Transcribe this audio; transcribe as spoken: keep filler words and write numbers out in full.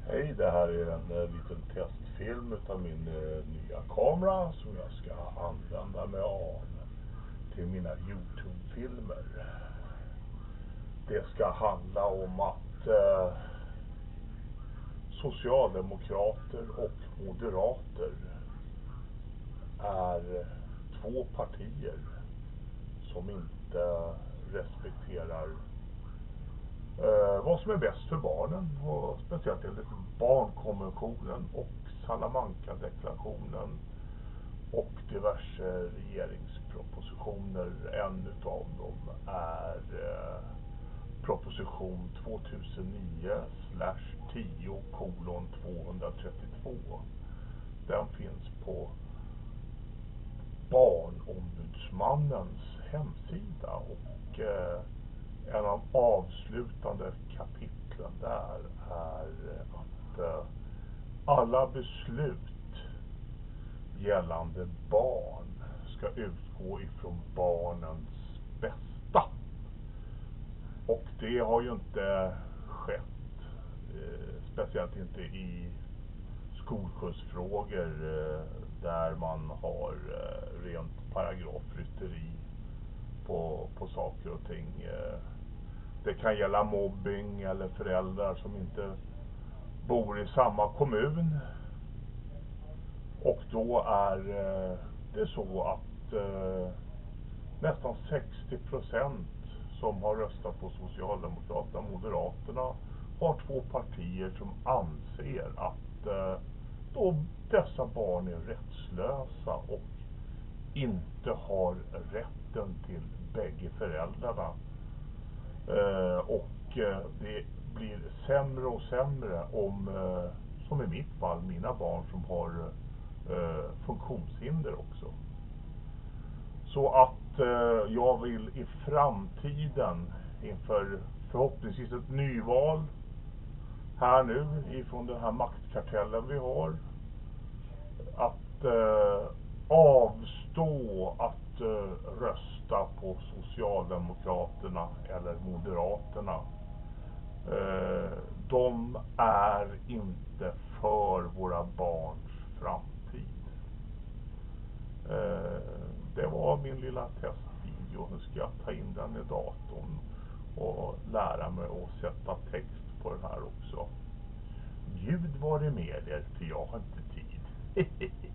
Hej, det här är en eh, liten testfilm utav min eh, nya kamera som jag ska använda mig av till mina YouTube-filmer. Det ska handla om att eh, socialdemokrater och moderater är två partier som inte respekterar eh, vad som är bäst för barnen, och speciellt enligt barnkonventionen och Salamanca-deklarationen och diverse regeringspropositioner. En utav dem är eh, proposition tvåtusen nio tio kolon tvåhundratrettiotvå. Den finns på Barnombudsmannens hemsida, och eh, en av avslutande kapitlen där är att eh, alla beslut gällande barn ska utgå ifrån barnens bästa. Och det har ju inte skett, eh, speciellt inte i skolskjutsfrågor eh, där man har eh, rent paragrafrytteri på, på saker och ting. Eh, det kan gälla mobbing eller föräldrar som inte bor i samma kommun. Och då är eh, det så att eh, nästan sextio procent som har röstat på Socialdemokraterna och Moderaterna har två partier som anser att eh, då dessa barn är rättslösa och inte har rätten till bägge föräldrarna. Eh, och eh, det blir sämre och sämre om, eh, som i mitt fall, mina barn som har eh, funktionshinder också. Så att eh, jag vill i framtiden, inför förhoppningsvis ett nyval här nu ifrån den här maktkartellen vi har, att eh, avstå att eh, rösta på Socialdemokraterna eller Moderaterna. Eh, de är inte för våra barns framtid. Eh, det var min lilla testvideo. Nu ska jag ta in den i datorn och lära mig att sätta text på den här också. Gud var det med er, för jag har inte tid.